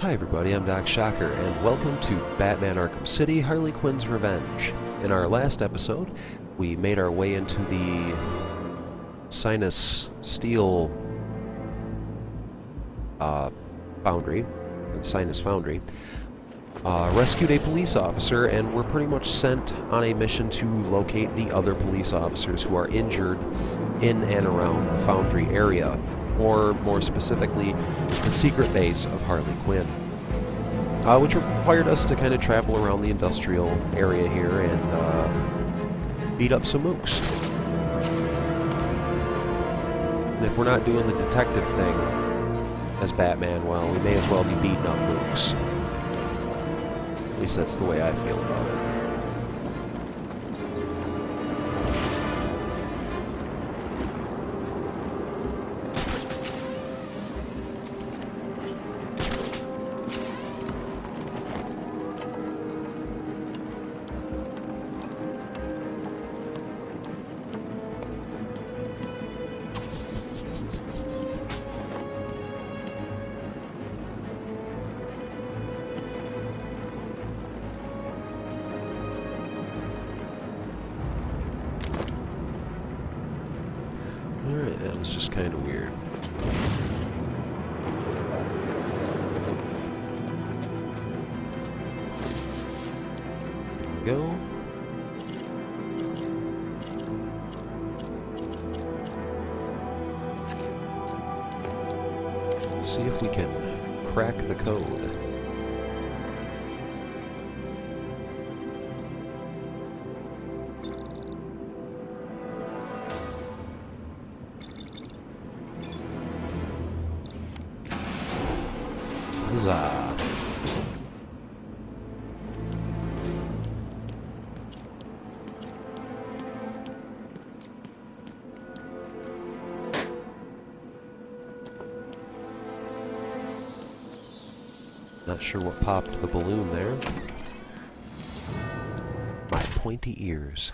Hi everybody, I'm Doc Shocker, and welcome to Batman Arkham City, Harley Quinn's Revenge. In our last episode, we made our way into the Sinus Steel Foundry, the Sinus Foundry, rescued a police officer, and we're pretty much sent on a mission to locate the other police officers who are injured in and around the Foundry area, or more specifically, the secret base of Harley Quinn, which required us to kind of travel around the industrial area here and beat up some mooks. And if we're not doing the detective thing as Batman, well, we may as well be beating up mooks. At least that's the way I feel about it. Alright, that was just kind of weird. There we go. Let's see if we can crack the code. Huzzah. Not sure what popped the balloon there. My pointy ears.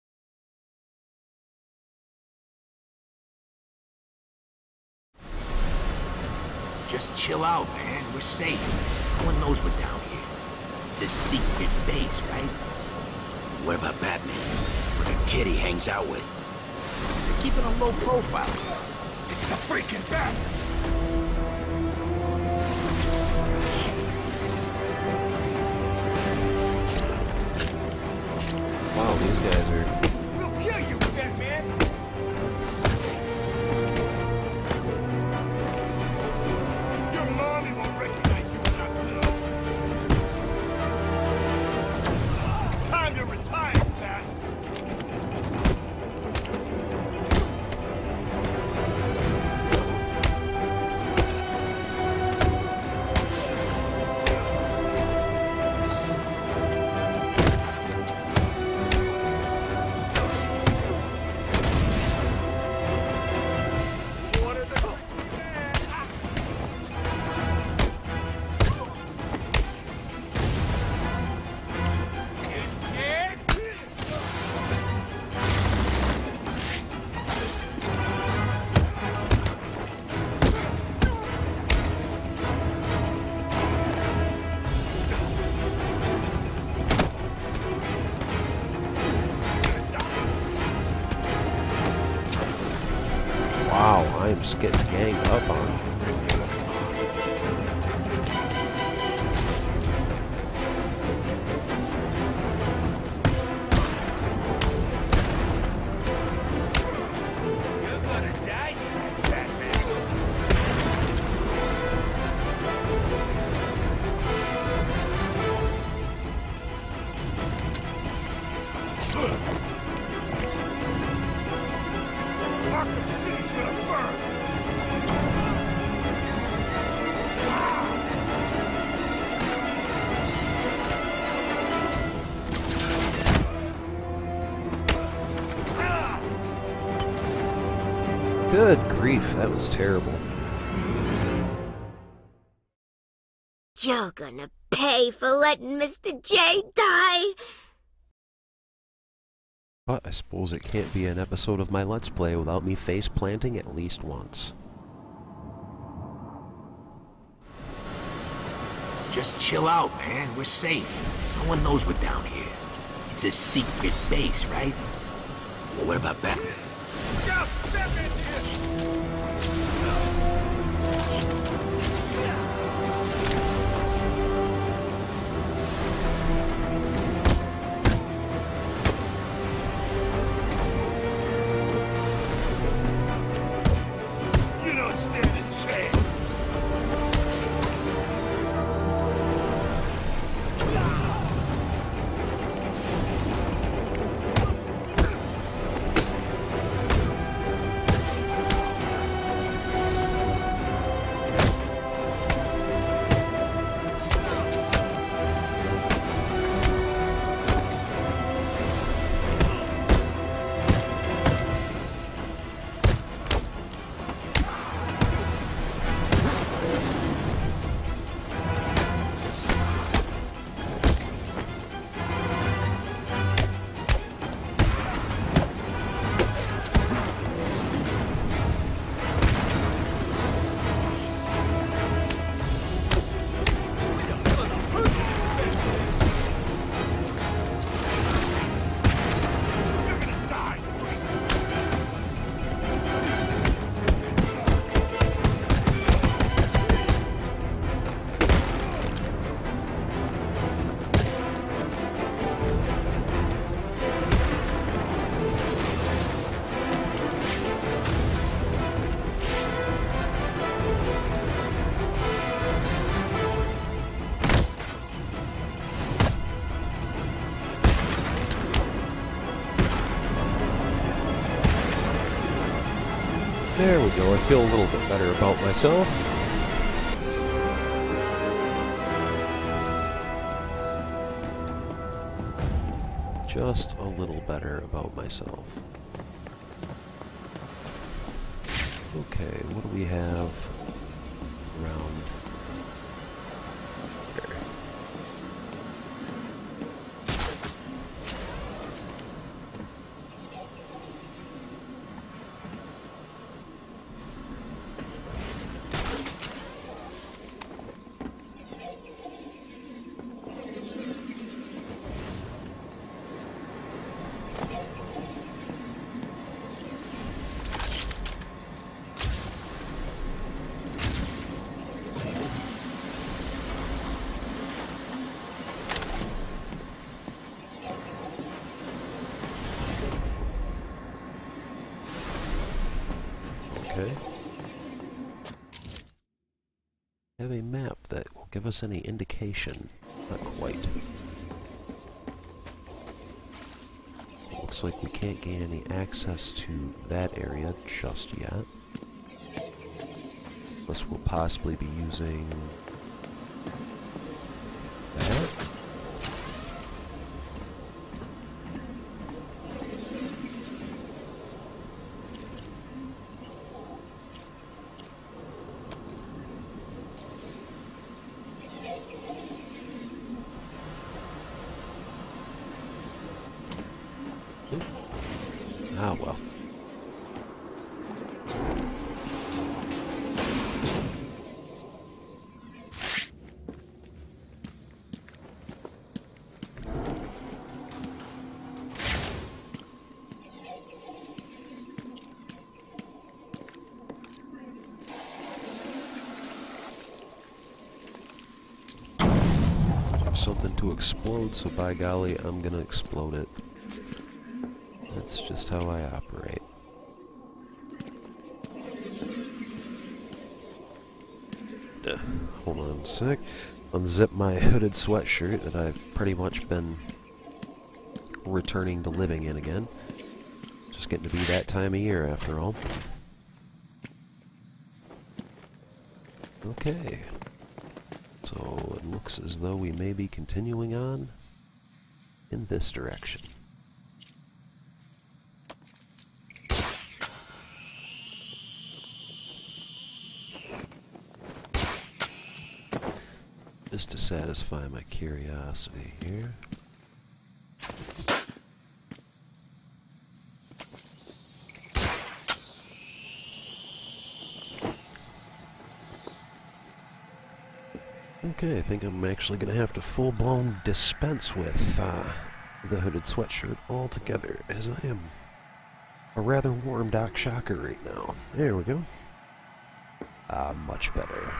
Just chill out, man. We're safe. No one knows we're down here. It's a secret base, right? What about Batman? What a kid he hangs out with? They're keeping a low profile. It's a freaking bat! Wow, these guys are... We'll kill you, Batman! Your mommy won't recognize you as a little. Time to retire, Bat! Wow, I'm just getting ganged up on. You're gonna die tonight, Batman! Arkham City's gonna burn! Good grief, that was terrible. You're gonna pay for letting Mr. J die! But I suppose it can't be an episode of my Let's Play without me face planting at least once. Just chill out, man. We're safe. No one knows we're down here. It's a secret base, right? What about Batman? You don't stand a chance. There we go, I feel a little bit better about myself. Just a little better about myself. Okay, what do we have around here? Okay. Have a map that will give us any indication. Not quite. Looks like we can't gain any access to that area just yet. Unless we'll possibly be using that. Ah, well. Something to explode, so by golly, I'm gonna explode it. That's just how I operate. Hold on a sec. Unzip my hooded sweatshirt that I've pretty much been returning to living in again. Just getting to be that time of year after all. Okay. So it looks as though we may be continuing on in this direction. Just to satisfy my curiosity here. Okay, I think I'm actually going to have to full-blown dispense with the hooded sweatshirt altogether, as I am a rather warm Doc Shocker right now. There we go. Much better.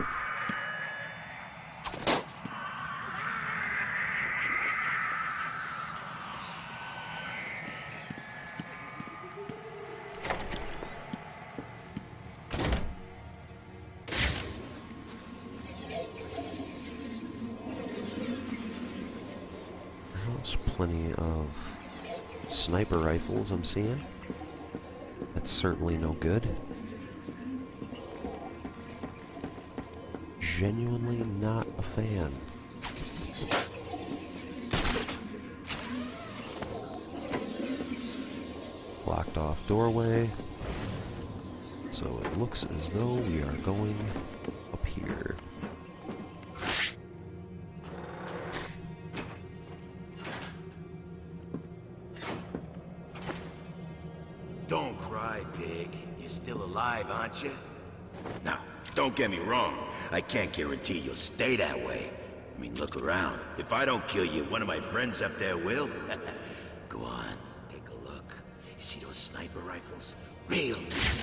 There's plenty of sniper rifles I'm seeing. That's certainly no good. Genuinely not a fan. Blocked off doorway. So it looks as though we are going up here. Don't cry, pig. You're still alive, aren't you? Now, don't get me wrong. I can't guarantee you'll stay that way. I mean, look around. If I don't kill you, one of my friends up there will. Go on, take a look. You see those sniper rifles? Real easy.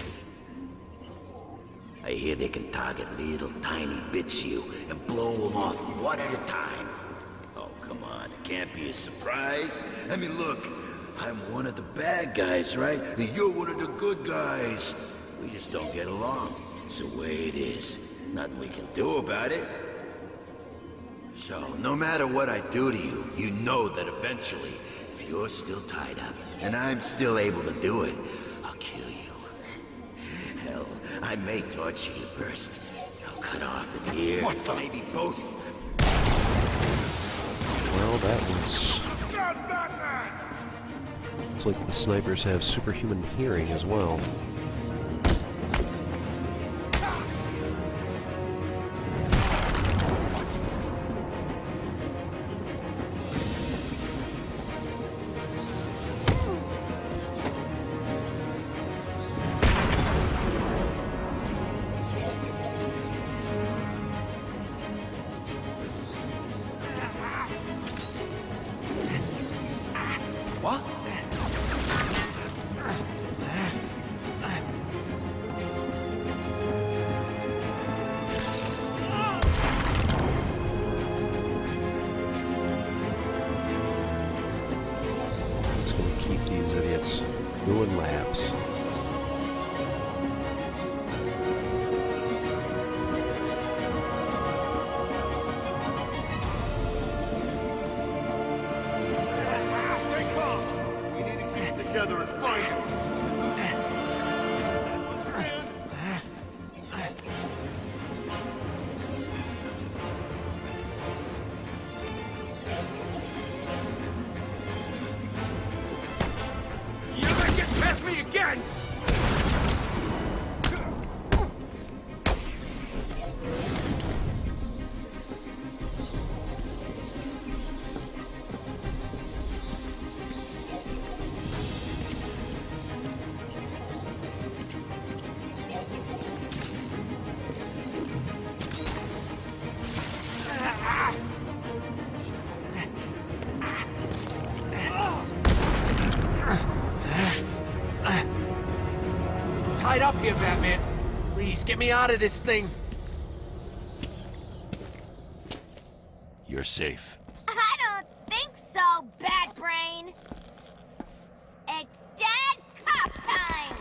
I hear they can target little tiny bits of you and blow them off one at a time. Oh, come on. It can't be a surprise. I mean, look. I'm one of the bad guys, right? And you're one of the good guys. We just don't get along. It's the way it is. Nothing we can do about it. So, no matter what I do to you, you know that eventually, if you're still tied up, and I'm still able to do it, I'll kill you. Hell, I may torture you first. I'll cut off an ear, maybe both. Well, that was... It's like the snipers have superhuman hearing as well. What? Just gonna keep these idiots doing laps. Together and find him. You're gonna get past me again! Tied up here, Batman. Please, get me out of this thing. You're safe. I don't think so, Bat Brain. It's dead cop time.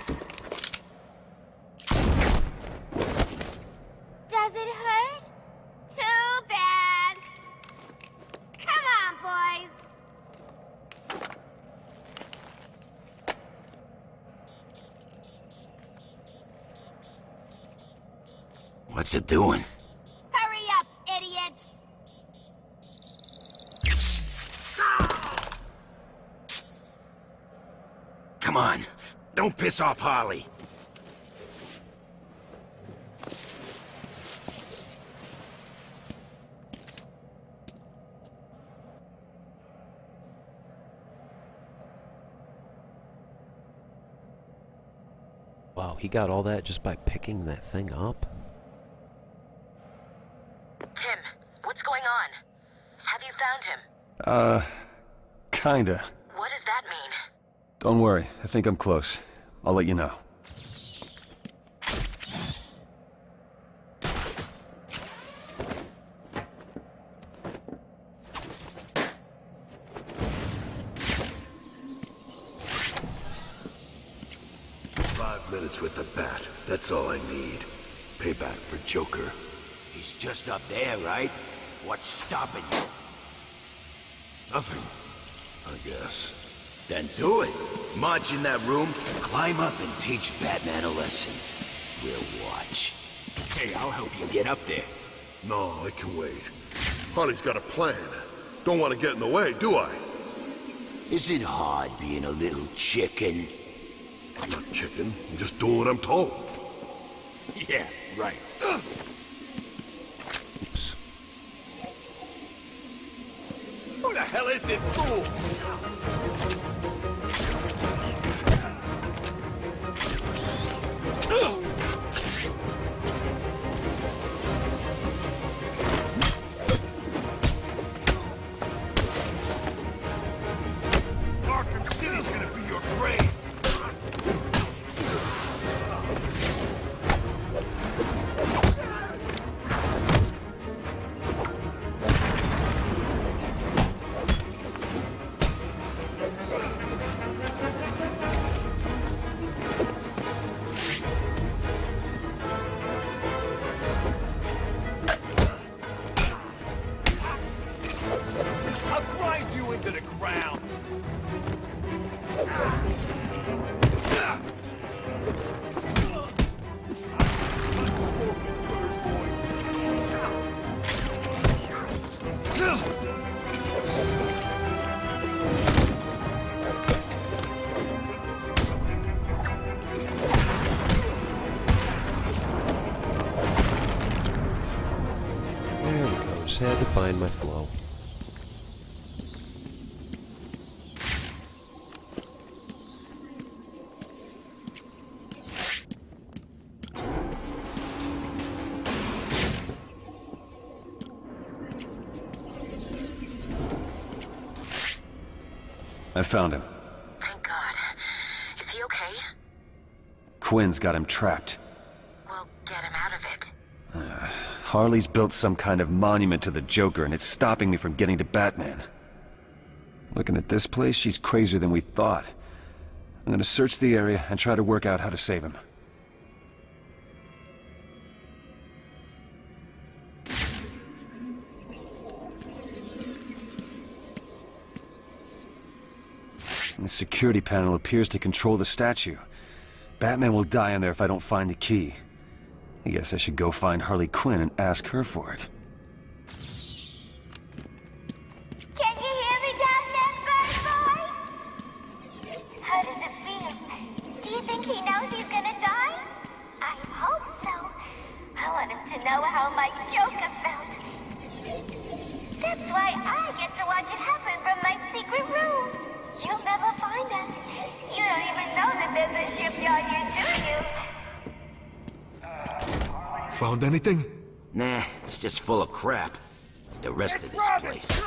Does it hurt? Too bad. Come on, boys. What's it doing? Hurry up, idiots. Come on. Don't piss off Harley. Wow, he got all that just by picking that thing up? Tim, what What's going on? Have you found him? Kinda. What does that mean? Don't worry, I think I'm close. I'll let you know. Minutes with the bat. That's all I need. Payback for Joker. He's just up there, right? What's stopping you? Nothing, I guess. Then do it. March in that room, climb up and teach Batman a lesson. We'll watch. Hey, I'll help you get up there. No, I can wait. Harley's got a plan. Don't want to get in the way, do I? Is it hard being a little chicken? I'm not chicken. I'm just doing what I'm told. Yeah, right. Oops. Who the hell is this fool? Arkham City's gonna be your grave. I'll grind you into the ground. There we go. Just had to find my flow. I found him. Thank God. Is he okay? Quinns got him trapped. We'll get him out of it. Harley's built some kind of monument to the Joker, and it's stopping me from getting to Batman. Looking at this place, she's crazier than we thought. I'm gonna search the area and try to work out how to save him. The security panel appears to control the statue. Batman will die in there if I don't find the key. I guess I should go find Harley Quinn and ask her for it. Can you hear me down there, bird boy? How does it feel? Do you think he knows he's gonna die? I hope so. I want him to know how my Joker felt. That's why I get to watch it happen from my secret room. You'll never find us. You don't even know that there's a shipyard here, do you? Found anything? Nah, it's just full of crap. The rest of this place.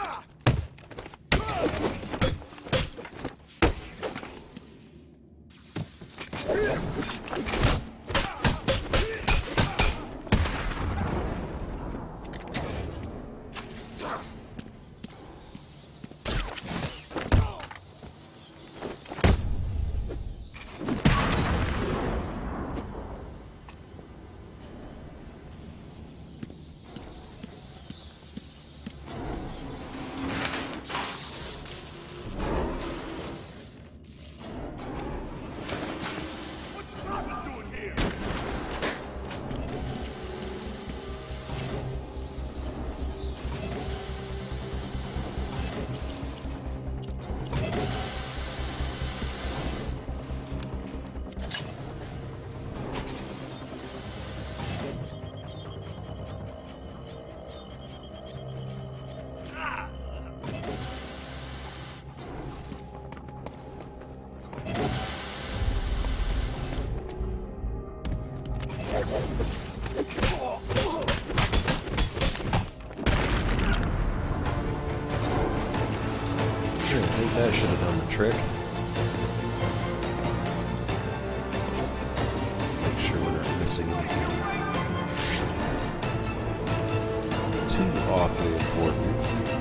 That should have done the trick. Make sure we're not missing anything too awfully important.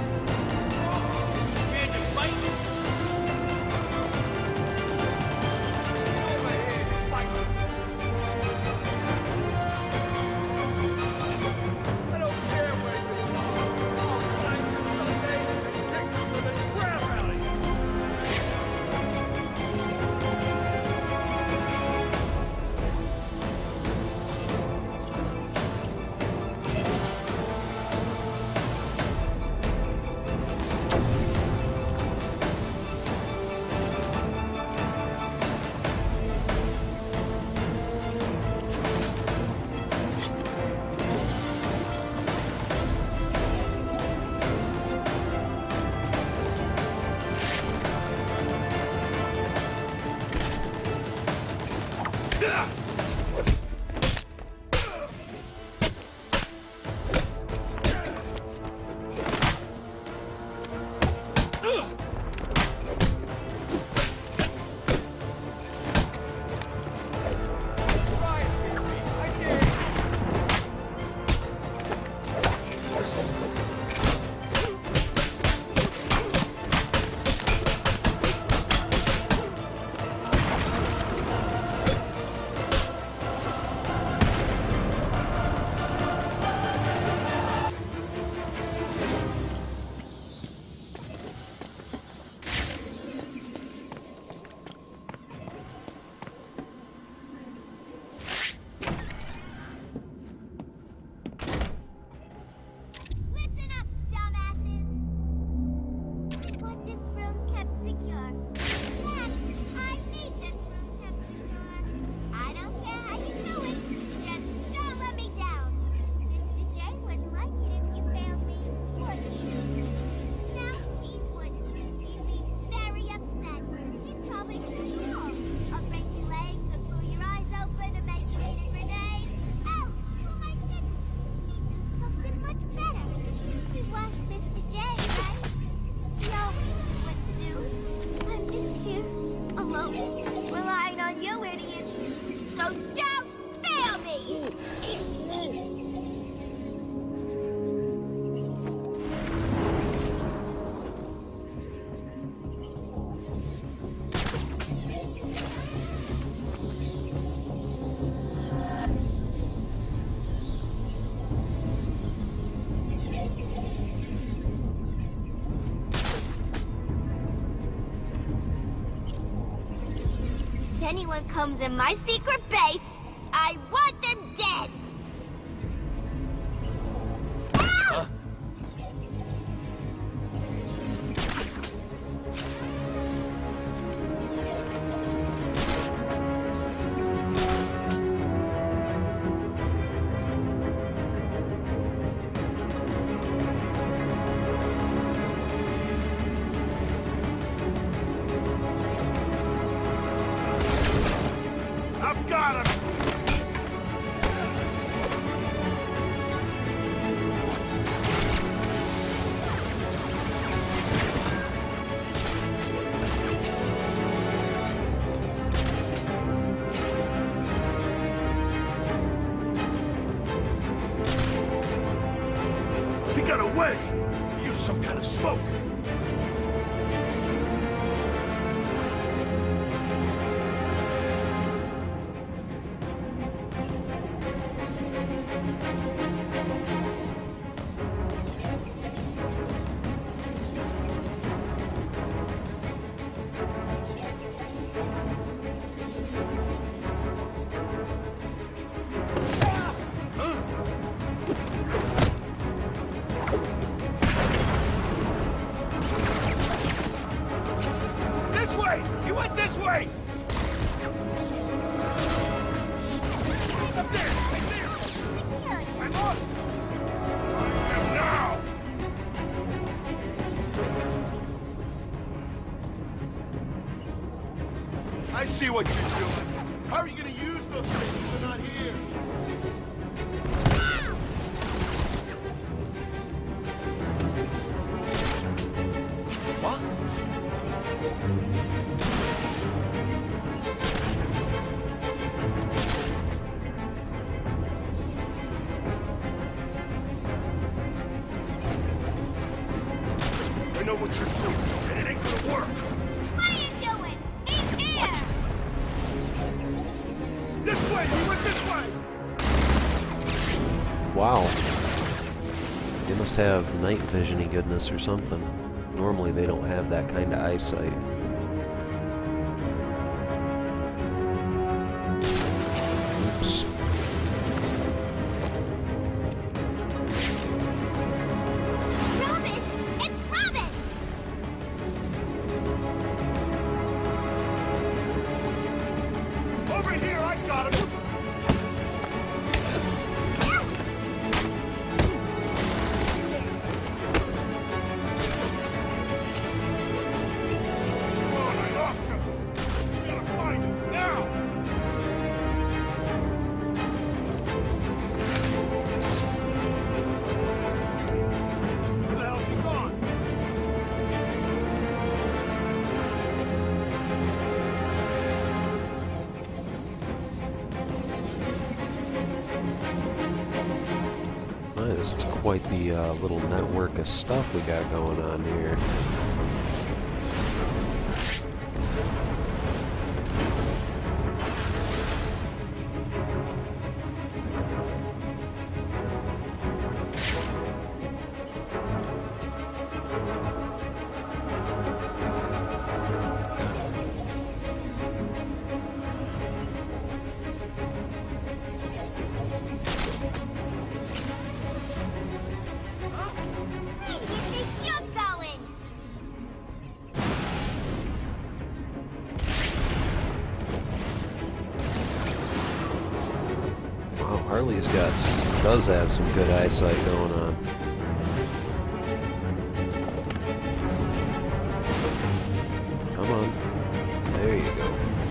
If anyone comes in my secret base, I want them dead! Huh? This way! Up there! Right there! I'm on! And now! I see what you're doing. How are you gonna use those things if they're not here? What? know what you're doing, and it ain't gonna work. What are you doing? He's here! This way! He went this way! Wow. They must have night vision-y goodness or something. Normally they don't have that kind of eyesight. Oops. Robin! It's Robin! Over here! I got him! This is quite the little network of stuff we got going on here. Harley's does have some good eyesight going on. Come on. There you go.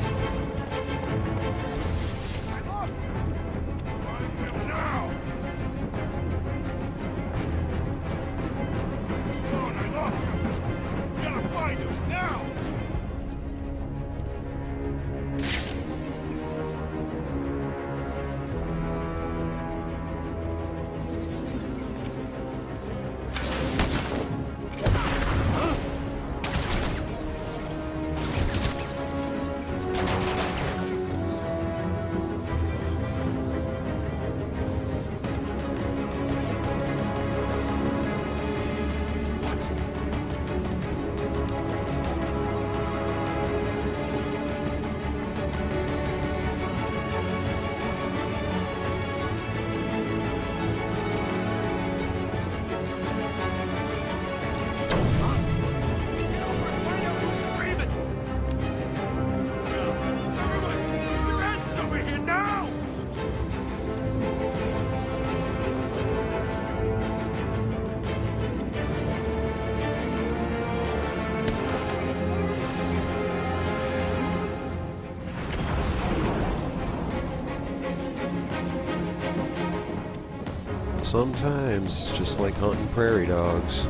Sometimes it's just like hunting prairie dogs.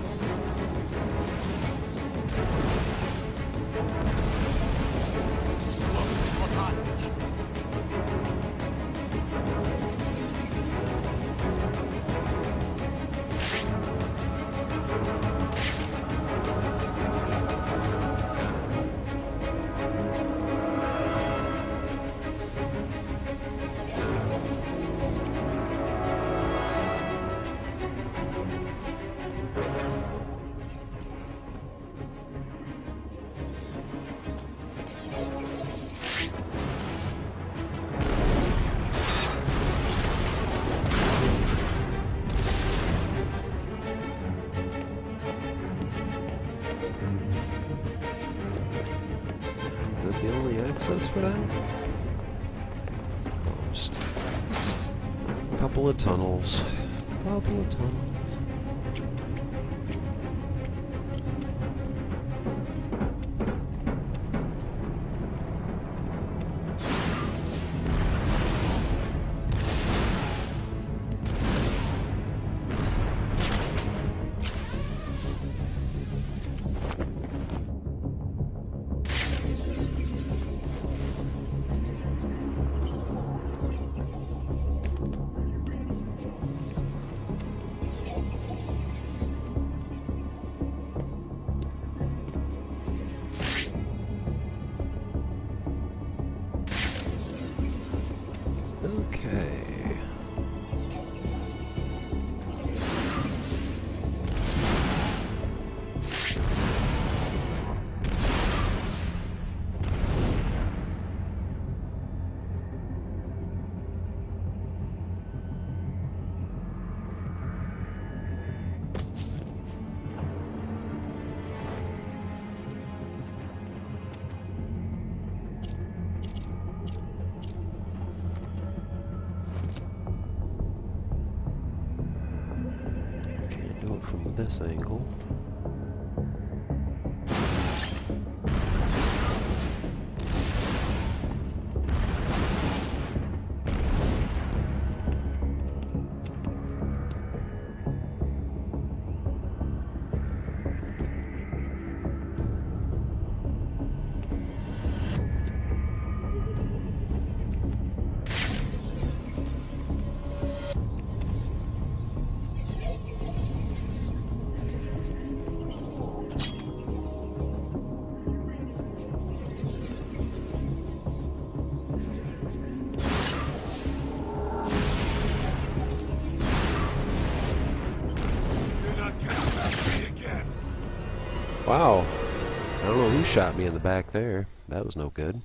Is that the only access for that? Oh, just a couple of tunnels. Couple of tunnels. from this angle. Wow. I don't know who shot me in the back there. That was no good.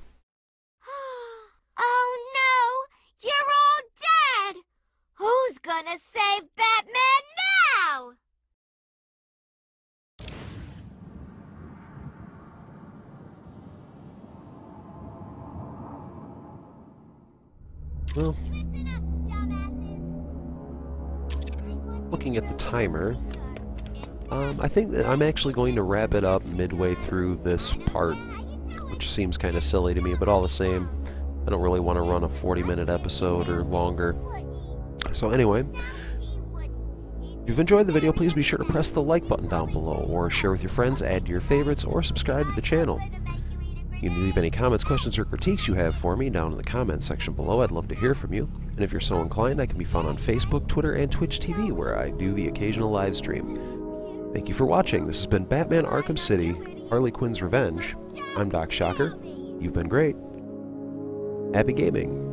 Oh no! You're all dead! Who's gonna save Batman now? Well, looking at the timer, I think that I'm actually going to wrap it up midway through this part, which seems kind of silly to me, but all the same, I don't really want to run a 40-minute episode or longer. So anyway, if you've enjoyed the video, please be sure to press the like button down below, or share with your friends, add to your favorites, or subscribe to the channel. You can leave any comments, questions, or critiques you have for me down in the comments section below. I'd love to hear from you. And if you're so inclined, I can be found on Facebook, Twitter, and Twitch TV, where I do the occasional live stream. Thank you for watching. This has been Batman Arkham City, Harley Quinn's Revenge. I'm Doc Shocker. You've been great. Happy gaming.